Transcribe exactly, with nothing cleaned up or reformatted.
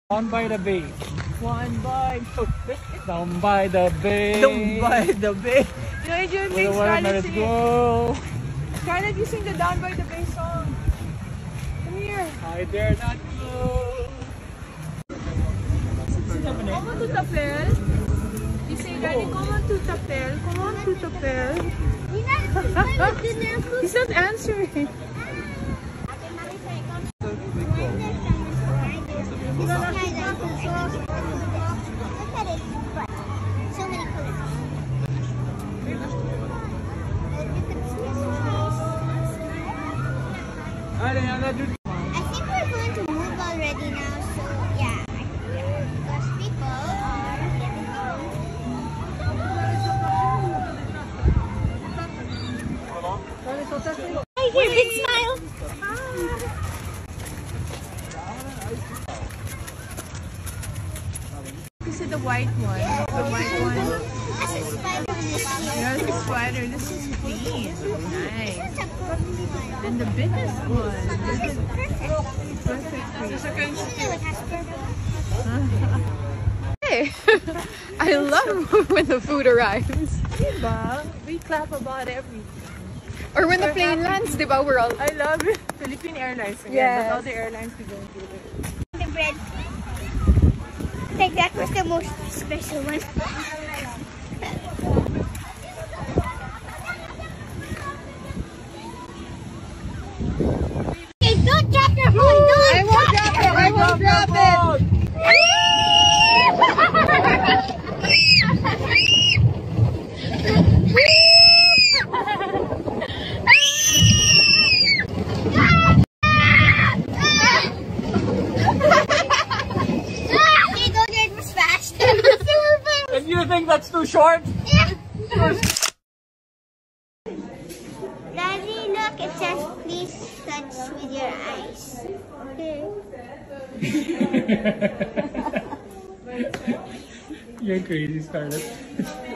Down by the bay. One by Down by the bay. Down by the bay. You know, you With think the Scarlet watermelons sing go. it. Scarlet, you sing the Down by the Bay song. Come here. I dare not go. Come on to Tapel. You say, Daddy, come on to Tapel. Come on to Tapel. He's not answering. I think we're going to move already now, so yeah. Because people are getting home. Hey, here, big smile! This is the white one. The white one. That's a spider this year. There's a spider. This is clean. Nice. That's a purple one. And the biggest one. This is perfect. Perfect. It has purple. Hey, I love when the food arrives. Diba? We clap about everything. Or when the plane lands, diba, we're all... I love it. Philippine Airlines again, Yes. but all the airlines we don't do it. The bread. Like that was the most special one. Hey, don't drop your phone! Don't I won't drop it! I won't drop it! Hey, don't get this fast. And you think that's too short? Daddy, look, it says please touch with your eyes. Okay. You're crazy, Scarlet.